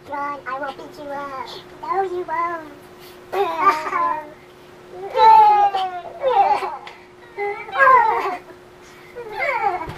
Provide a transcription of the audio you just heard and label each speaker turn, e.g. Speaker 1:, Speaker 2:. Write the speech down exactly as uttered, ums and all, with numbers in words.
Speaker 1: John, I will beat you up. No, you won't.